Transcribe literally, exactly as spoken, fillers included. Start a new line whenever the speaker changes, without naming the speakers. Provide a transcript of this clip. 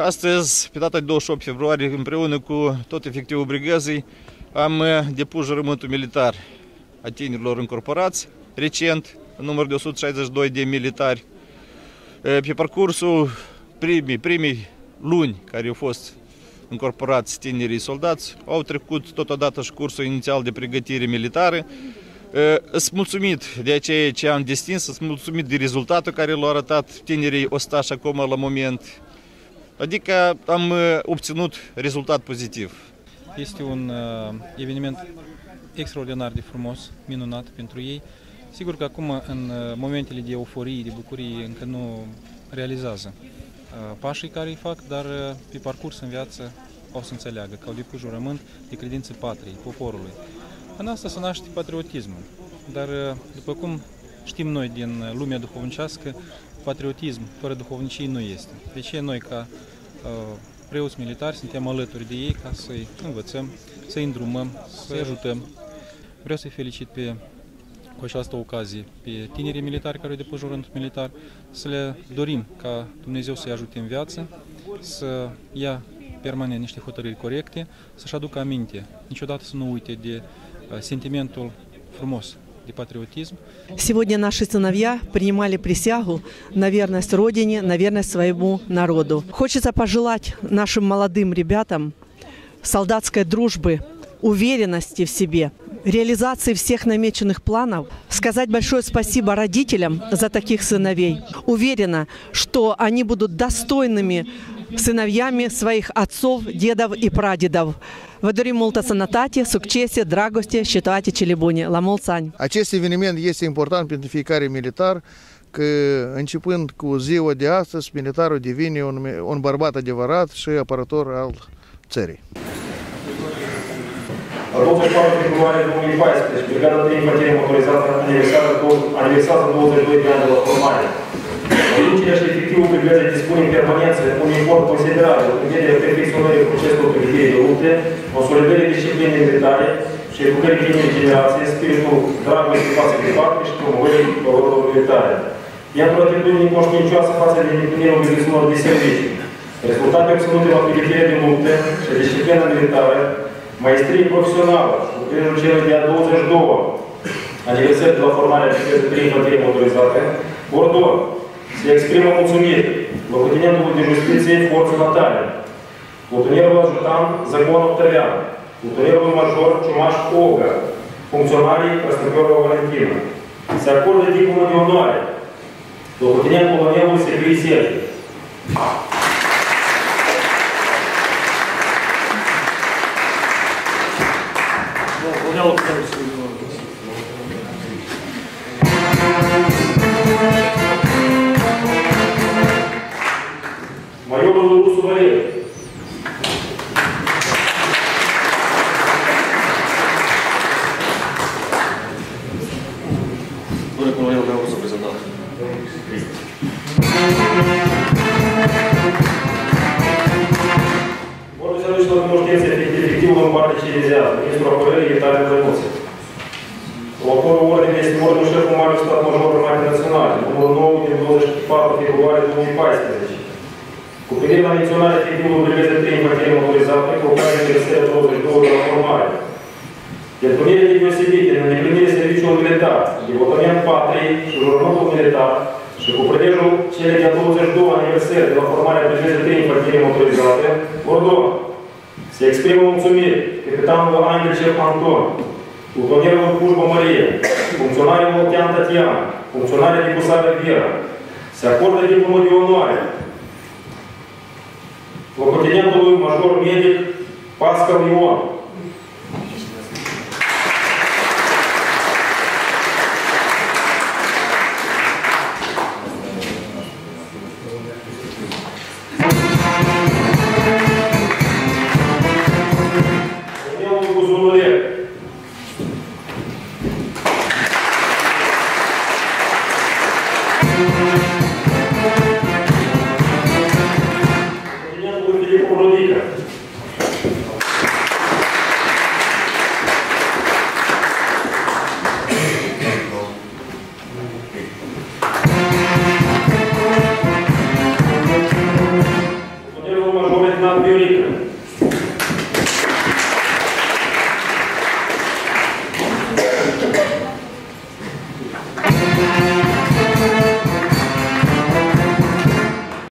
astăzi, pe data de douăzeci și opt februarie, împreună cu tot efectivul brigazei, am depus jurământul militar a tinerilor încorporați, recent, în număr de o sută șaizeci și doi de militari. Pe parcursul primii, primii luni care au fost încorporați tinerii soldați, au trecut totodată și cursul inițial de pregătire militară. Sunt mulțumit de ceea ce am destins, sunt mulțumit de rezultatul care l-au arătat tinerii ostași acum la moment. Adică am obținut rezultat pozitiv.
Este un uh, eveniment extraordinar de frumos, minunat pentru ei. Sigur că acum, în momentele de euforie, de bucurie, încă nu realizează uh, pașii care îi fac, dar uh, pe parcurs în viață o să înțeleagă că au depus jurământ de credință patriei, poporului. În asta se naște patriotismul, dar uh, după cum știm noi din lumea duhovnicească, patriotism fără duhovnicie nu este. De ce noi, ca uh, preoți militari, suntem alături de ei ca să-i învățăm, să-i îndrumăm, să-i ajutăm. Vreau să-i felicit pe, cu această ocazie pe tinerii militari care au depus jurământul militar, să le dorim ca Dumnezeu să-i ajute în viață, să ia permanent niște hotărâri corecte, să-și aducă aminte, niciodată să nu uite de uh, sentimentul frumos de патриотизм.
Сегодня наши сыновья принимали присягу на верность Родине, на верность своему народу. Хочется пожелать нашим молодым ребятам солдатской дружбы, уверенности в себе, реализации всех намеченных планов. Сказать большое спасибо родителям за таких сыновей. Уверена, что они будут достойными сыновьями своих отцов, дедов и прадедов. Vă dorim multă sănătate, succes, dragoste și toate cele bune. La mulți ani!
Acest eveniment este important pentru fiecare militar, că începând cu ziua de astăzi, militarul devine un, un bărbat adevărat și apărător al țării.
La douăzeci și patru februarie două mii paisprezece, Brigada trei Infanterie Motorizată aniversează douăzeci și doi de ani de la formare. Conducerea și efectivul brigazei dispune în permanență un efort considerabil în vederea perfecționării procesului pregătirii de lupte, consolidării disciplinei militare și educării tinerii generații, spiritul dragostei față de patrie și promovării valorilor militare. Ea într-o atitudine conștiincioasă față de îndeplinirea obligațiunilor de servicii. Rezultate obținute la pregătirea de lupte și disciplina militară, maestrie profesională și cu prilejul celor de-a douăzeci și doua aniversări de la formarea Brigazei trei Infanterie Motorizate, Bordeaux se exprimă mulțumiri locotenentului de justiție Forțe Natale, plutonierul ajutant Zagon Octavian, plutonierul major Ciumaș Olga, funcționarii Crăsnăpiorova Valentina. Se acordă diplomă de onoare locotenent colonelul Serghei Sergiu. Майорul Rusu Valeriu.
Domnule colonel, vreau să prezentați.
Bordul serviciilor de moștență efectivul în parte civilizează, ministrul apărării Italian Zănuță. Următorul ordine este ordinul șeful Mare Stat Major Armatei Naționale, numărul nouă din douăzeci și patru februarie două mii paisprezece. Cu privire la menționarea efectivului Brigazei trei Infanterie Motorizată, cu ocazia aniversării douăzeci și doi de la formare. Pentru mine de deosebite, în îndeplinire serviciului militar, devotament patriei și jurământul militar și cu prilejul cele de-a douăzeci și doua aniversări de la formarea Brigazei trei Infanterie Motorizate, Bordeaux, se exprimă mulțumiri capitanul Angel Anton, plutonierul Pușbă Maria, funcționarii Moltean Tatiana, funcționarii de Cusară Vera. Se acordă diplomă de onoare locotenentului major medic Pascal Ion. Colonelul Buzunulec. Thank you.